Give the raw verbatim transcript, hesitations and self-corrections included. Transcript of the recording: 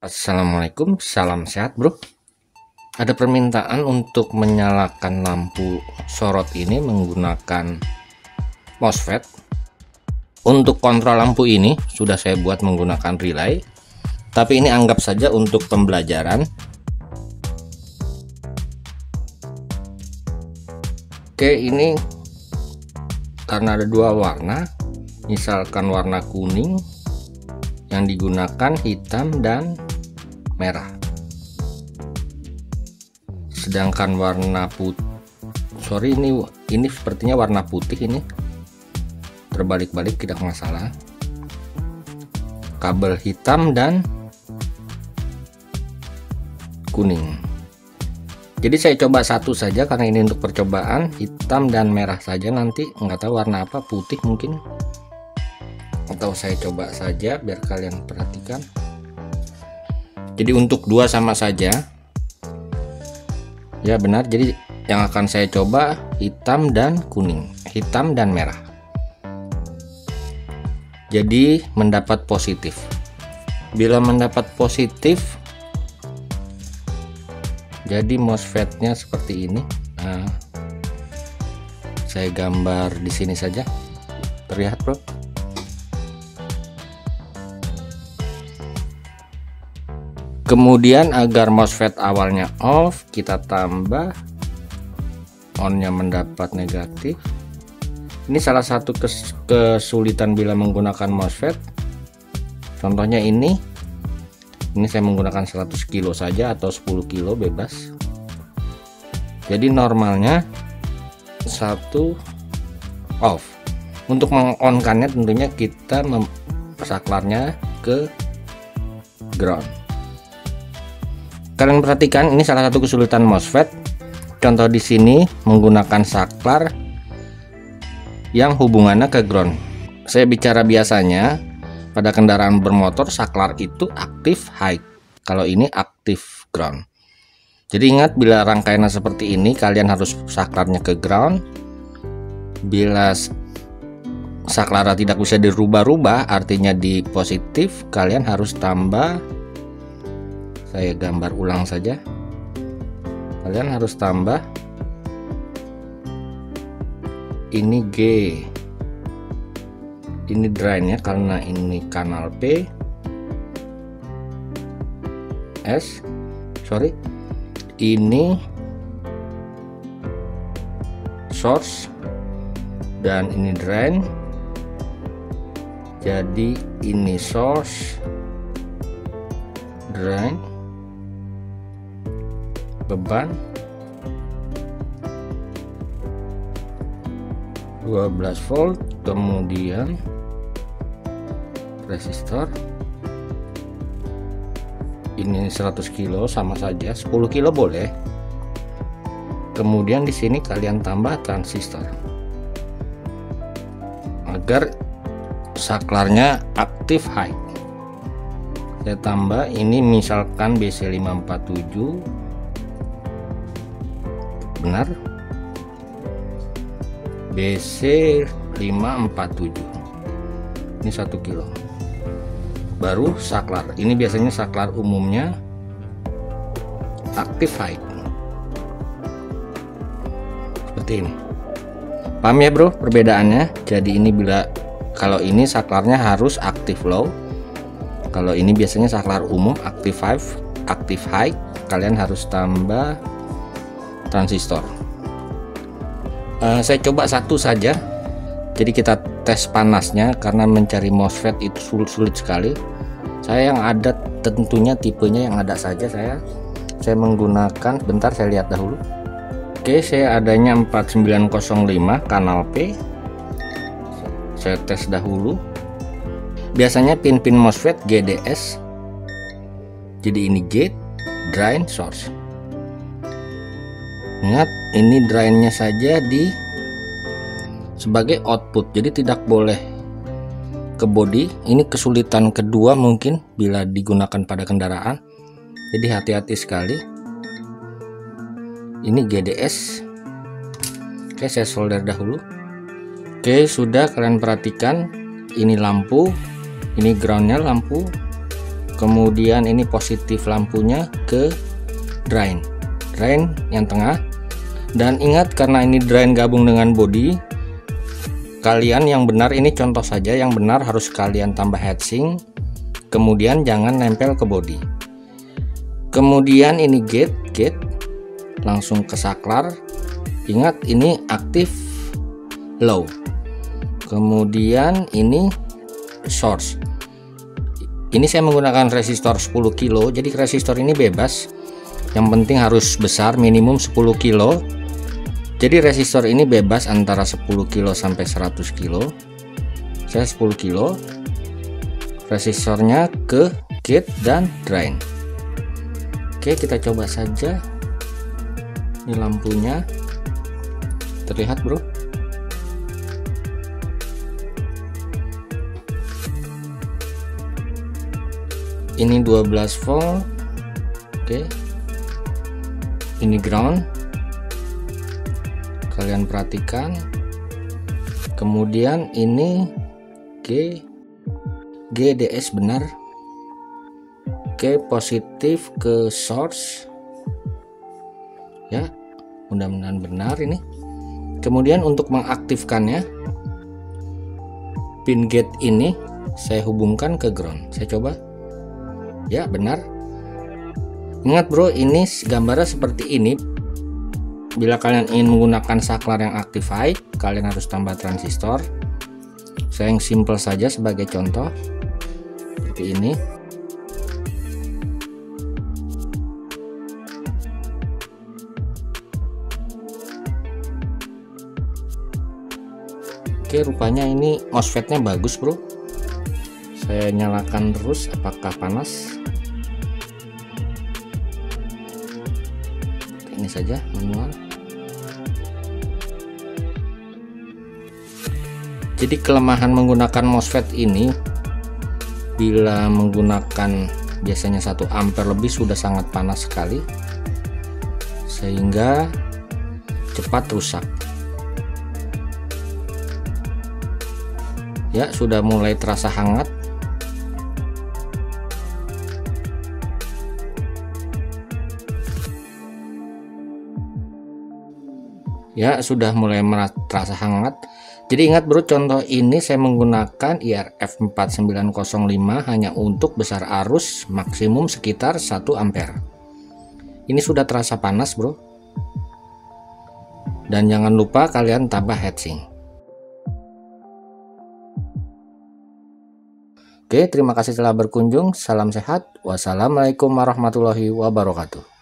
Assalamualaikum, salam sehat bro. Ada permintaan untuk menyalakan lampu sorot ini menggunakan MOSFET. Untuk kontrol lampu ini sudah saya buat menggunakan relay, tapi ini anggap saja untuk pembelajaran. Oke, ini karena ada dua warna, misalkan warna kuning yang digunakan hitam dan merah, sedangkan warna putih sorry ini ini sepertinya warna putih, ini terbalik-balik tidak masalah, kabel hitam dan kuning. Jadi saya coba satu saja karena ini untuk percobaan, hitam dan merah saja, nanti nggak tahu warna apa, putih mungkin, atau saya coba saja biar kalian perhatikan. Jadi untuk dua sama saja ya, benar. Jadi yang akan saya coba hitam dan kuning, hitam dan merah, jadi mendapat positif. Bila mendapat positif, jadi MOSFET-nya seperti ini. Nah, saya gambar di sini saja, terlihat bro. Kemudian agar MOSFET awalnya off, kita tambah on-nya mendapat negatif. Ini salah satu kes kesulitan bila menggunakan MOSFET. Contohnya ini, ini saya menggunakan seratus kilo saja atau sepuluh kilo bebas. Jadi normalnya satu off. Untuk meng-on-kannya tentunya kita saklarnya ke ground. Kalian perhatikan, ini salah satu kesulitan MOSFET. Contoh di sini menggunakan saklar yang hubungannya ke ground. Saya bicara biasanya pada kendaraan bermotor saklar itu aktif high, kalau ini aktif ground. Jadi ingat, bila rangkaiannya seperti ini kalian harus saklarnya ke ground. Bila saklarnya tidak bisa dirubah-rubah, artinya di positif, kalian harus tambah. Saya gambar ulang saja, kalian harus tambah ini G, ini drainnya karena ini kanal P, S sorry ini source dan ini drain. Jadi ini source, drain, beban dua belas volt, kemudian resistor ini seratus kilo sama saja, sepuluh kilo boleh. Kemudian di sini kalian tambah transistor agar saklarnya aktif high. Saya tambah ini misalkan B C lima empat tujuh, benar, B C lima empat tujuh, ini satu kilo. Baru saklar, ini biasanya saklar umumnya aktif high seperti ini. Paham ya bro perbedaannya? Jadi ini bila kalau ini saklarnya harus aktif low, kalau ini biasanya saklar umum aktif high, aktif high, kalian harus tambah transistor. Uh, saya coba satu saja, jadi kita tes panasnya karena mencari MOSFET itu sulit, sulit sekali. Saya yang ada tentunya tipenya yang ada saja, saya saya menggunakan, bentar saya lihat dahulu. Oke, saya adanya empat sembilan nol lima kanal P, saya tes dahulu. Biasanya pin-pin MOSFET G D S, jadi ini gate, drain, source. Ingat, ini drainnya saja di sebagai output, jadi tidak boleh ke body. Ini kesulitan kedua mungkin bila digunakan pada kendaraan, jadi hati-hati sekali. Ini G D S. Oke, saya solder dahulu. Oke, sudah, kalian perhatikan ini lampu, ini groundnya lampu, kemudian ini positif lampunya ke drain drain yang tengah. Dan ingat, karena ini drain gabung dengan body, kalian yang benar, ini contoh saja, yang benar harus kalian tambah heatsink, kemudian jangan nempel ke body. Kemudian ini gate gate langsung ke saklar. Ingat, ini aktif low. Kemudian ini source. Ini saya menggunakan resistor sepuluh kilo, jadi resistor ini bebas, yang penting harus besar, minimum sepuluh kilo. Jadi resistor ini bebas antara sepuluh kilo sampai seratus kilo. Saya sepuluh kilo. Resistornya ke gate dan drain. Oke, kita coba saja. Ini lampunya terlihat, bro. Ini dua belas volt. Oke, ini ground. Kalian perhatikan. Kemudian ini G G D S benar. Oke, positif ke source. Ya, mudah-mudahan benar ini. Kemudian untuk mengaktifkannya, pin gate ini saya hubungkan ke ground. Saya coba. Ya, benar. Ingat, bro, ini gambarnya seperti ini. Bila kalian ingin menggunakan saklar yang actified, kalian harus tambah transistor. Saya yang simple saja sebagai contoh, seperti ini. Oke, rupanya ini MOSFET-nya bagus, bro. Saya nyalakan terus, apakah panas? Ini saja manual. Jadi kelemahan menggunakan MOSFET ini, bila menggunakan biasanya satu ampere lebih sudah sangat panas sekali, sehingga cepat rusak. Ya, sudah mulai terasa hangat. Ya, sudah mulai terasa hangat. Jadi ingat, bro, contoh ini saya menggunakan I R F empat sembilan nol lima hanya untuk besar arus maksimum sekitar satu ampere. Ini sudah terasa panas, bro. Dan jangan lupa kalian tambah heatsink. Oke, terima kasih telah berkunjung. Salam sehat. Wassalamualaikum warahmatullahi wabarakatuh.